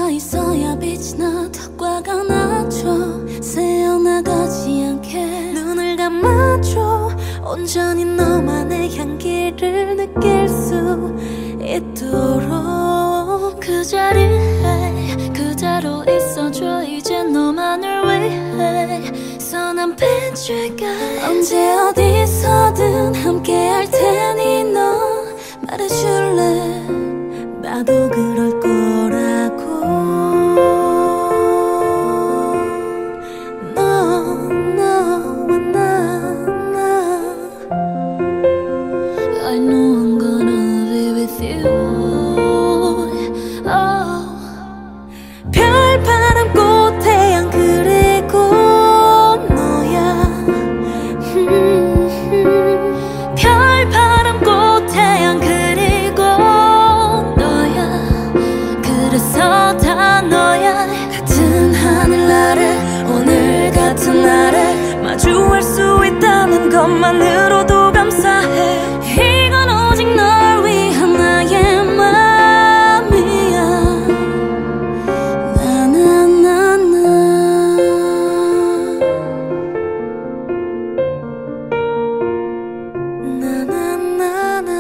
네가 있어야 빛이 나 턱과가 나죠. 새어나가지 않게 눈을 감아줘. 온전히 너만의 향기를 느낄 수 있도록 그 자리에 그대로 있어줘. 이제 너만을 위해 선한 빈줄가 언제 어디서든 함께 할 테니 너 말해줄래. 나도 그럴 거라고. 너와 나 I know I'm gonna be with you. Oh. 별, 바람, 꽃, 태양 그리고 너야. 별, 바람, 꽃, 태양 그리고 너야. 그래서 다 너야. 같은 하늘 아래 오늘 같은 날에 마주할 수 있다는 것만으로도 감사해. 이건 오직 널 위한 나의 맘이야. 나나나나 나나나나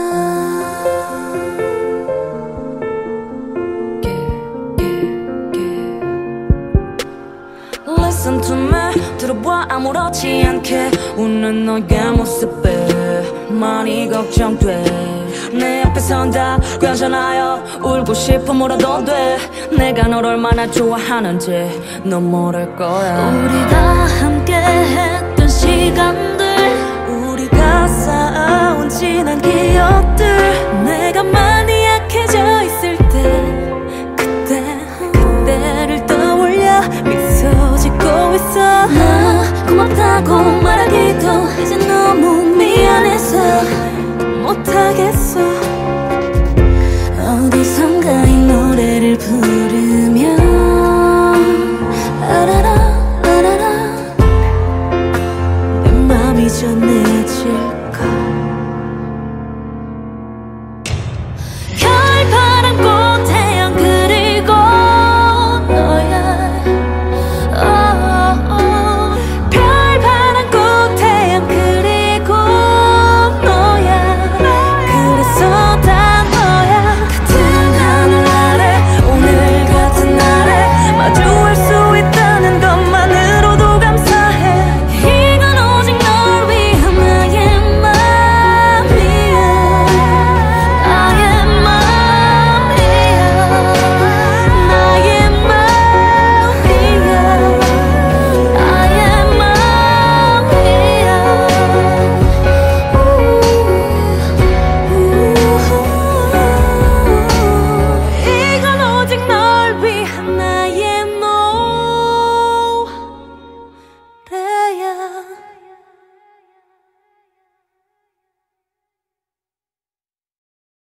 Listen to me 들어봐 아무렇지 않게 웃는 너의 모습에 많이 걱정돼. 내 앞에 선다 괜찮아요. 울고 싶으면 울어도 돼. 내가 널 얼마나 좋아하는지 넌 모를 거야. 우리가 함께 했던 시간들 우리가 쌓아온 진한 기억들 내가 많이 약해져 있을 때 그때를 떠올려 미소 짓고 있어. 나 고맙다고 말하기도 이제 너무 미안해서 못하겠어. 어디선가 이 노래를 부르